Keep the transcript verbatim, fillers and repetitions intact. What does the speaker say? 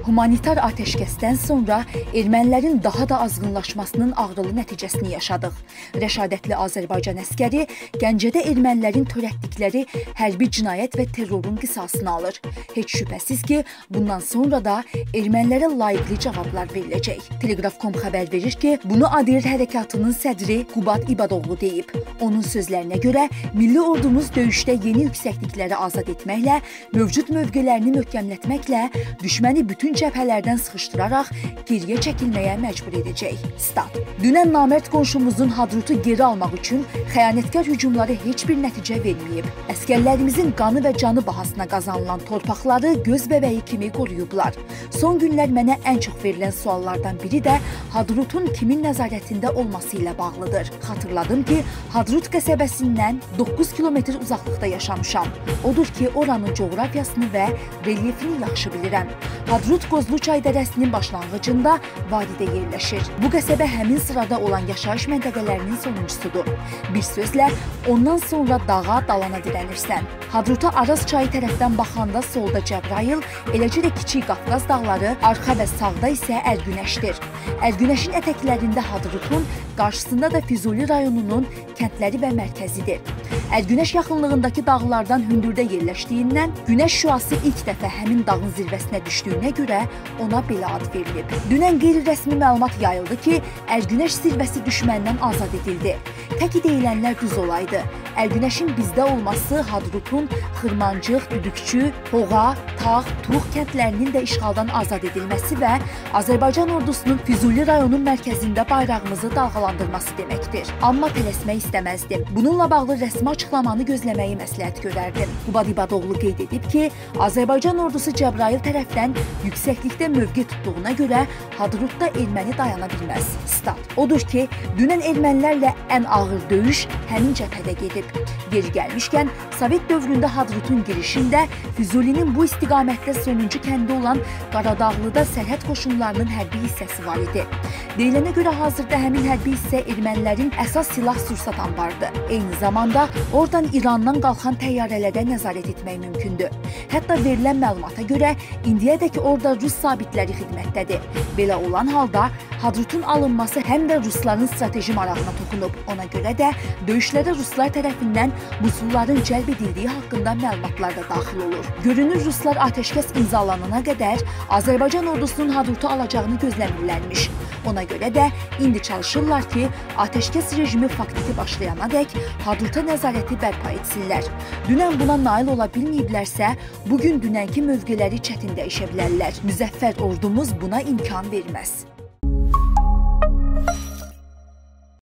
Humanitar ateşkəsdən sonra ermənilərin daha da azğınlaşmasının ağrılı nəticəsini yaşadıq. Rəşadətli Azərbaycan əskəri Gəncədə ermənilərin törətdikləri hərbi cinayət və terrorun qisasını alır. Heç şübhəsiz ki, bundan sonra da ermənilərə layiqli cavablar veriləcək. Telegraf nöqtə com xəbər verir ki, bunu A D R hərəkatının sədri Qubad İbadoğlu deyib. Onun sözlərinə görə, milli ordumuz döyüşdə yeni yüksəklikləri azad etməklə, mövcud mövqelərini möhkəmlətməklə düşməni bütün cəbhələrdən sıxışdıraraq geriyə çəkilməyə məcbur edəcək. Stat. Dünən namərd qonşumuzun Hadrutu geri almaq üçün xəyanətkar hücumları heç bir nəticə verməyib. Əskərlərimizin qanı və canı bahasına qazanılan torpaqları göz bəbəyi kimi qoruyublar. Son günlər mənə ən çox verilən suallardan biri də Hadrutun kimin nəzarətində olması ilə bağlıdır. Xatırladım ki, Hadrut qəsəbəsindən doqquz kilometr uzaqlıqda yaşamışam. Odur ki, oranın coğrafiyasını və relyefini yaxşı bilirəm. Hadrut Qozlu çay dərəsinin başlanğıcında vadidə yerləşir. Bu qəsəbə həmin sırada olan yaşayış məntəqələrinin sonuncusudur. Bir sözlə, ondan sonra dağa, dalana dirənirsən. Hadruta Araz çayı tərəfdən baxanda solda Cəbrayıl, eləcə də Kiçik Qafqaz dağları, arxa və sağda isə Ərgünəşdir. Ərgünəşin ətəklərində Hadrutun, qarşısında da Füzuli rayonunun kəndləri və mərkəzidir. Ərgünəş yaxınlığındakı dağlardan hündürdə yerləşdiyindən günəş şüası ilk dəfə həmin dağın zirvəsinə düşdüyünə görə ona belə ad verilib. Dünən qeyri-rəsmi məlumat yayıldı ki, Ərgünəş zirvəsi düşməndən azad edildi. Təki deyilənlər düz olaydı. Ərgünəşin bizdə olması Hadrutun Xırmancıq, Düdükçü, Hoğa, Tağ, Tuğ kəndlərinin də işğaldan azad edilməsi və Azərbaycan ordusunun Füzuli rayonun mərkəzində bayrağımızı dalğalandırması deməkdir. Amma tələsmək istəməzdim. Bununla bağlı rəsmi açıqlamanı gözləməyi məsləhət görərdim. Qubad İbadoğlu qeyd edib ki, Azərbaycan ordusu Cəbrayıl tərəfdən yüksəklikdə mövqe tutduğuna görə Hadrutda erməni dayana bilməz. Stat. Odur ki, dünən ermənilərlə ən ağır döyüş həmin cəbhədə gedib. Geri gəlmişkən, Sovet dövründə Hadrutun girişində Füzulinin bu istiqamətdə sonuncu kəndi olan Qaradağlıda sərhəd qoşunlarının hərbi hissəsi var idi. Deyilənə görə hazırda həmin hərbi hissə ermənilərin əsas silah sursat anbarıdır. Eyni zamanda oradan İrandan qalxan təyyarələrə nəzarət etmək mümkündür. Hətta verilən məlumata görə indiyədək orada Rus zabitləri xidmətdədir. Belə olan halda Hadrutun alınması həm də Rusların strateji marağına toxunub. Ona görə də döyüşlərə Ruslar tərəfindən musulların cəlb edildiyi haqqında məlumatlar da daxil olur. Görünür, Ruslar atəşkəs imzalanana qədər Azərbaycan ordusunun Hadrutu alacağını gözləmirlərmiş. Ona görə də indi çalışırlar ki, atəşkəs rejimi faktiki başlayana dək Hadruta nəzarəti bərpa etsinlər. Dünən buna nail ola bilməyiblərsə, bugün dünənki mövqeləri çətin dəyişə bilərlər. Müzəffər ordumuz buna imkan verməz.